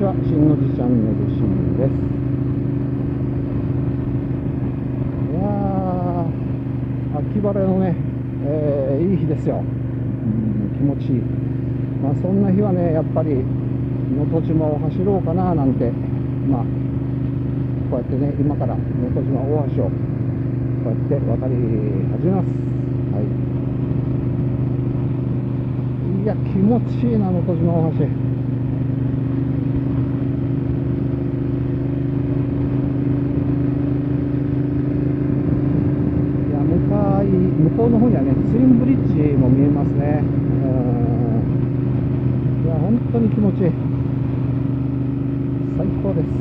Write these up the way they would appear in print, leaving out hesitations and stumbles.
ちは、しんのじチャンネルしんです。いやー、秋晴れのね、いい日ですよ。気持ちいい。そんな日はね、やっぱり能登島を走ろうかななんて、こうやってね、今から能登島大橋をこうやって渡り始めます。いや、気持ちいいな、能登島大橋。向こうの方にはね、ツインブリッジも見えますね。いや、本当に気持ちいい。最高です。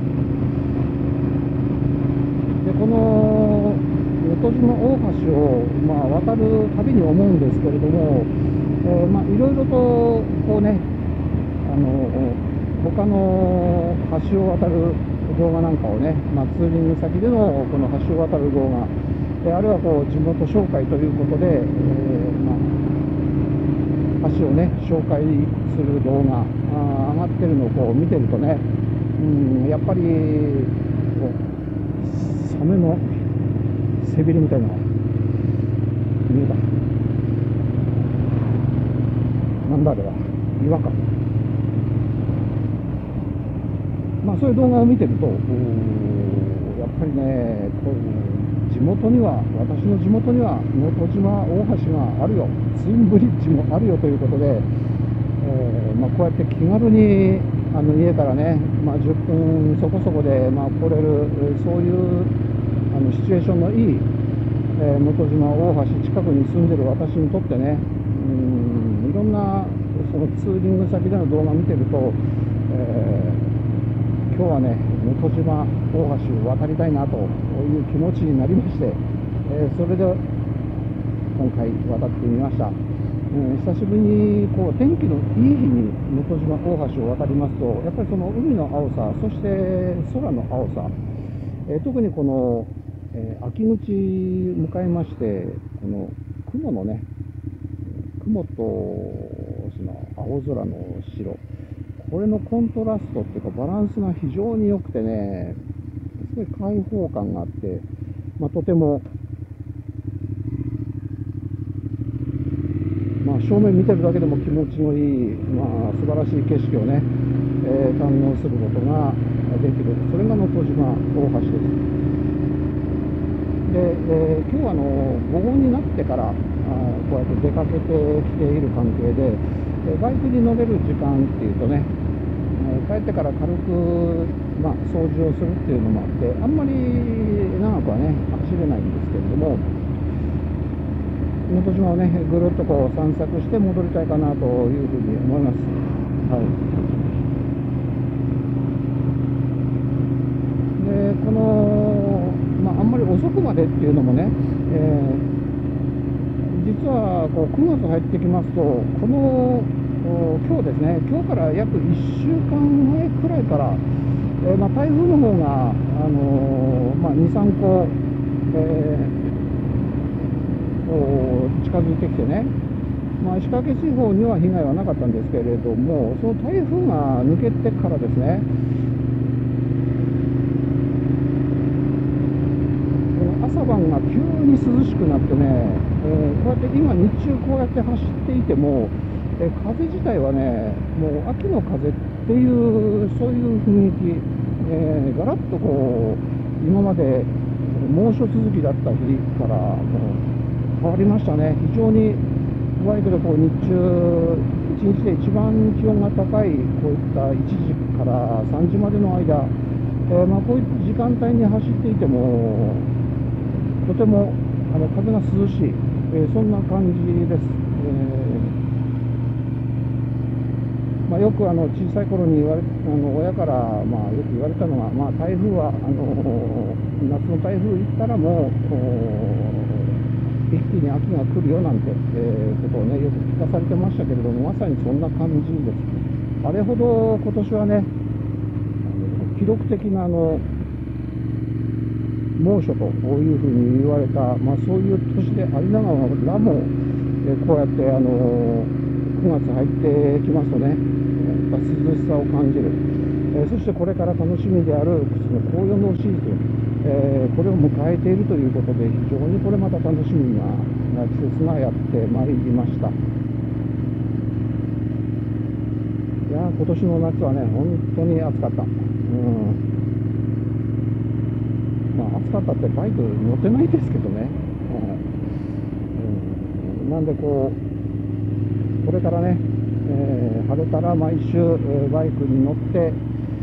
で、この能登島大橋を、渡るたびに思うんですけれども、いろいろとこうね、他の橋を渡る動画なんかをね、ツーリング先でのこの橋を渡る動画、あるいはこう地元紹介ということで、橋をね紹介する動画上がってるのをこう見てるとね、やっぱりこうサメの背びれみたいなのが見えた。なんだあれは、岩か。そういう動画を見てると、やっぱりね、地元には、私の地元には能登島大橋があるよ、ツインブリッジもあるよということで、こうやって気軽に家からね、10分そこそこで来れる、そういうシチュエーションのいい、能登島大橋近くに住んでる私にとってね、いろんなそのツーリング先での動画を見てると、今日はね、能登島大橋を渡りたいなという気持ちになりまして、それで今回渡ってみました。久しぶりにこう天気のいい日に能登島大橋を渡りますと、やっぱりその海の青さ、そして空の青さ、特にこの、秋口迎えまして、この雲のね、雲とその青空の白、これのコントラストっていうかバランスが非常に良くてね、すごい開放感があって、とても、正面見てるだけでも気持ちのいい、素晴らしい景色をね、堪能することができる、それが能登島大橋です。で、今日は午後になってからこうやって出かけてきている関係で、バイクに乗れる時間っていうとね、帰ってから軽く、掃除をするっていうのもあって、あんまり長くはね走れないんですけれども、能登島をねぐるっとこう散策して戻りたいかなというふうに思います。で、この、あんまり遅くまでっていうのもね、実はこう9月入ってきますと、この今日ですね、今日から約1週間前くらいから、台風の方が、2、3個、近づいてきてね、石川県地方には被害はなかったんですけれども、その台風が抜けてからですね、朝晩が急に涼しくなってね、こうやって今日中こうやって走っていても、風自体はね、もう秋の風っていう、そういう雰囲気、ガラッとこう今まで猛暑続きだった日からもう変わりましたね。非常にバイクでこう日中一日で一番気温が高いこういった1時から3時までの間、こういう時間帯に走っていてもとても風が涼しい、そんな感じです。よく小さい頃に言われ親からよく言われたのが、台風は夏の台風行ったらもう一気に秋が来るよなんて、ことをねよく聞かされてましたけれども、まさにそんな感じです。あれほど今年はね記録的な猛暑というふうに言われた、そういう年でありながらも、こうやって9月入ってきますとね、涼しさを感じる。 そしてこれから楽しみであるその紅葉のシーズン、これを迎えているということで、非常にこれまた楽しみな季節がやってまいりました。いや今年の夏はね、本当に暑かった。暑かったってバイク乗ってないですけどね。なんでこれからね、晴れたら毎週、バイクに乗って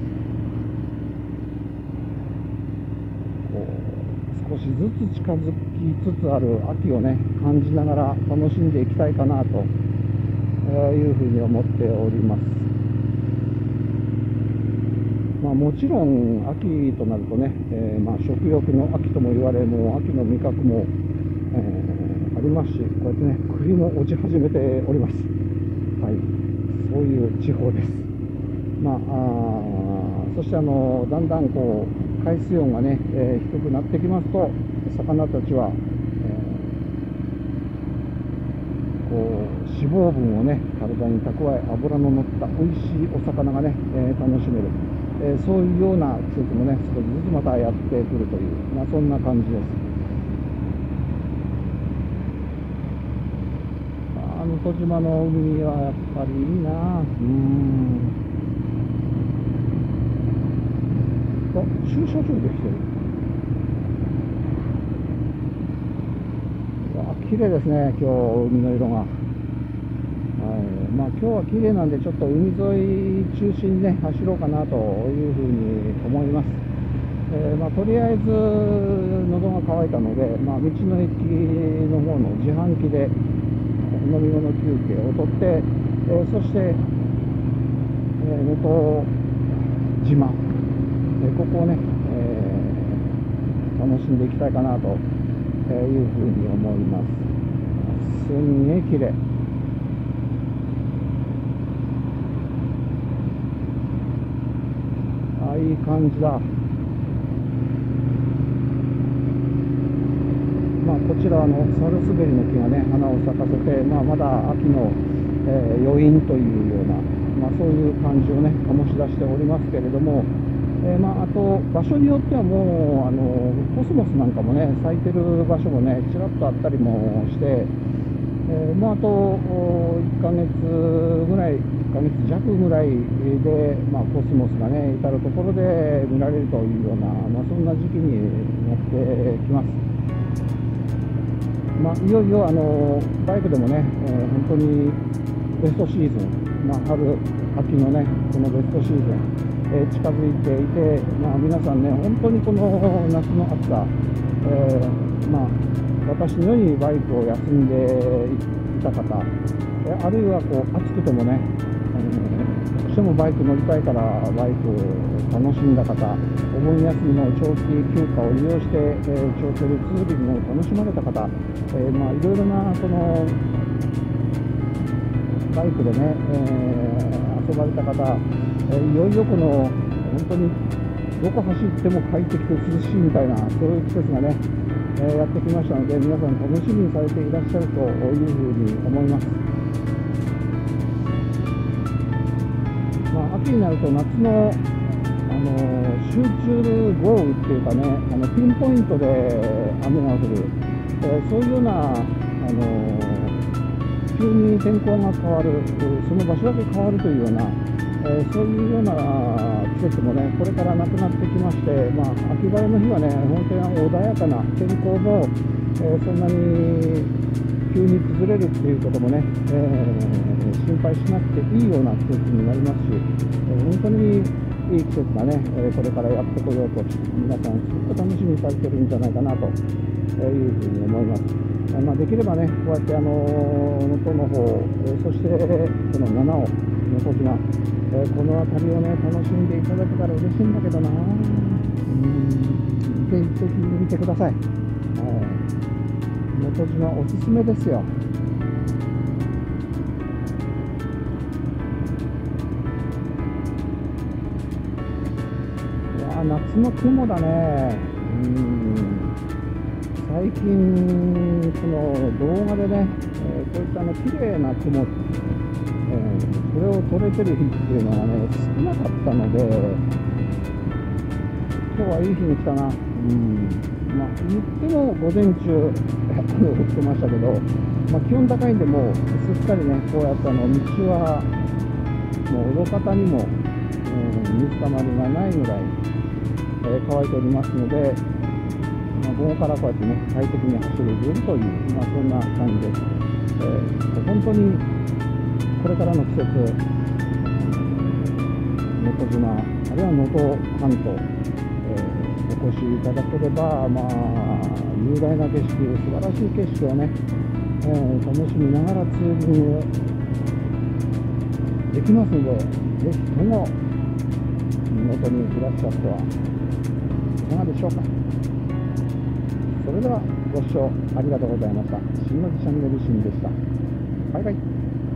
少しずつ近づきつつある秋をね感じながら楽しんでいきたいかなというふうに思っております。もちろん秋となるとね、食欲の秋とも言われ、もう秋の味覚も、ありますし、こうやってね栗も落ち始めております。はい、そういう地方です。そしてだんだん海水温がね、低くなってきますと、魚たちは、脂肪分をね体に蓄え、脂の乗った美味しいお魚がね、楽しめる、そういうような季節もね少しずつまたやってくるという、そんな感じです。能登島の海はやっぱりいいな。駐車場できてる。綺麗ですね、今日海の色が。今日は綺麗なんで、ちょっと海沿い中心にね走ろうかなというふうに思います。とりあえず喉が渇いたので、道の駅の方の自販機で飲み物休憩をとって、そして能登島、ここをね、楽しんでいきたいかなというふうに思います。すんげえ綺麗。いい感じだ。こちらサルスベリの木がね花を咲かせて、まだ秋の、余韻というような、そういう感じをね醸し出しておりますけれども、あと場所によってはもうコスモスなんかもね咲いてる場所もねちらっとあったりもして、あと1ヶ月ぐらい、1ヶ月弱ぐらいで、コスモスがね至るところで見られるというような、そんな時期になってきます。いよいよバイクでもね、本当にベストシーズン、春秋のねこのベストシーズン、近づいていて、皆さんね本当にこの夏の暑さ、私のようにバイクを休んでいた方、あるいは暑くてもね、どうしてもバイク乗りたいからバイクを楽しんだ方、お盆休みの長期休暇を利用して、長距離ツーリングを楽しまれた方、いろいろなそのバイクでね、遊ばれた方、いよいよこの本当にどこ走っても快適で涼しいみたいな、そういう季節がね、やってきましたので、皆さん楽しみにされていらっしゃるというふうに思います。秋になると夏の、集中豪雨っていうかね、ピンポイントで雨が降る、そういうような、急に天候が変わる、その場所だけ変わるというような、そういうような季節もねこれからなくなってきまして、秋晴れの日はね本当に穏やかな天候も、そんなに急に崩れるっていうこともね、心配しなくていいような季節になりますし、本当にいい季節がね、これからやってこようと皆さんすごく楽しみにされてるんじゃないかなというふうに思います。できればねこうやって能登の方、そしてこの七尾、能登島、この辺りをね楽しんでいただけたら嬉しいんだけどな。ぜひ見てください。能登島おすすめですよ。いや夏の雲だね。最近この動画でね、こういった綺麗な雲それを取れてる日っていうのがね、少なかったので、今日はいい日に来たな。まあ、言っても午前中、雨降ってましたけど、まあ、気温高いんで、もうすっかりね、こうやって道はもう路肩にも、水たまりがないぐらい、乾いておりますので、まあ、午後からこうやってね、快適に走れるという、まあ、そんな感じです。本当にこれからの季節、能登島、あるいは能登半島、お越しいただければ、まあ、雄大な景色、素晴らしい景色をね、楽しみながらツーリングできますので、ぜひとも能登にいらっしゃってはいかがでしょうか。それではご視聴ありがとうございました。新のチャンネルシンでした。バイバイ。